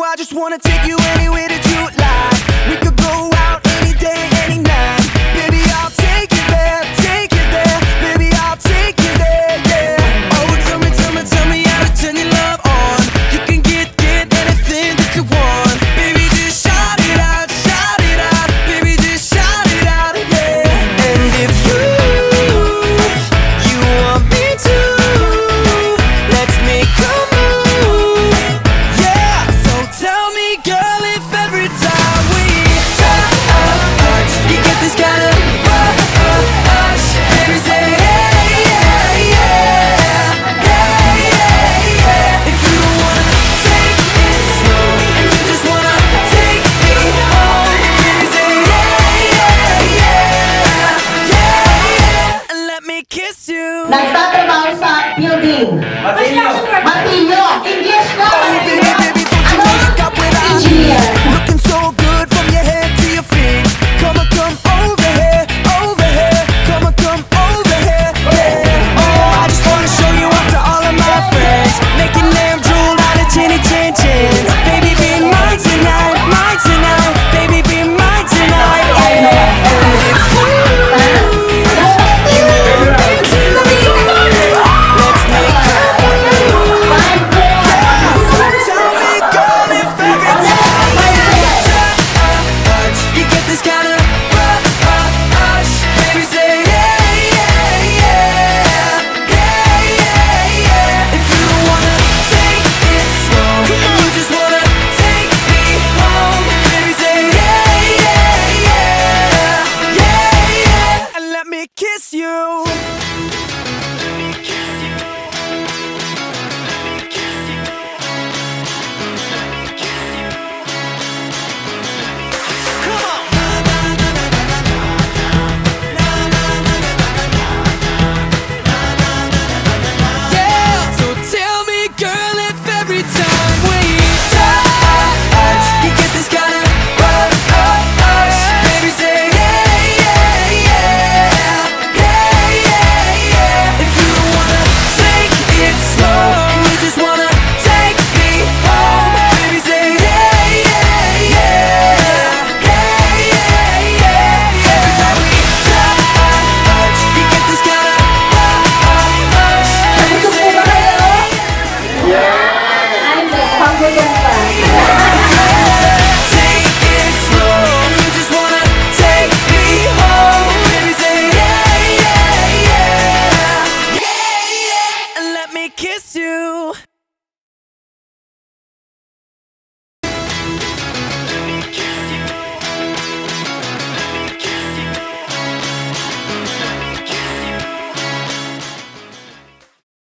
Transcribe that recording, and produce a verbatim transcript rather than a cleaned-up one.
I just wanna take you anywhere that you like. We could go out any day, any night. Baby, I'll take you there, take you there. Baby, I'll take you there, yeah. Oh, tell me, tell me, tell me how to turn your love on. You can get, get anything that you want. Baby, just shout it out, shout it out. Baby, just shout it out, yeah. And if you, you want me to, let's make a move, yeah. So tell me, girl, if every time we touch, you get this kind of rush. Baby, say hey, yeah, yeah, yeah, yeah, yeah. If you don't wanna take it slow and you just wanna take me home, baby, say yeah, yeah, yeah, yeah, yeah. And let me kiss you. Nagtatrabaho sa building. Matilyo. Matilyo.